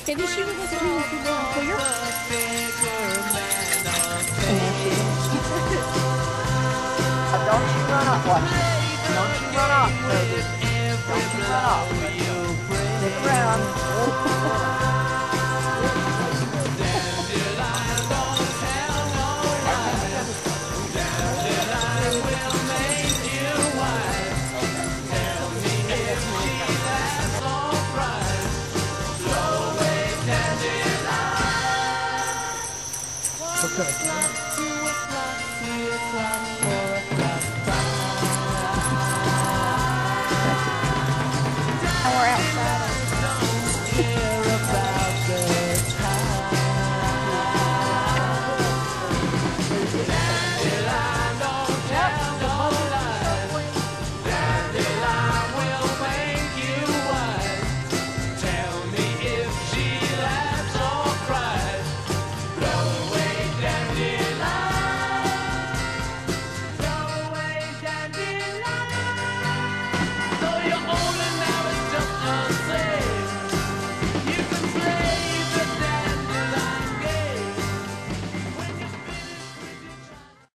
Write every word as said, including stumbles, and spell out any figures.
Maybe she was listening to the clear. And there she is. Uh, don't you run up, watch it. Don't you run up, baby. Don't you run up. Stick around.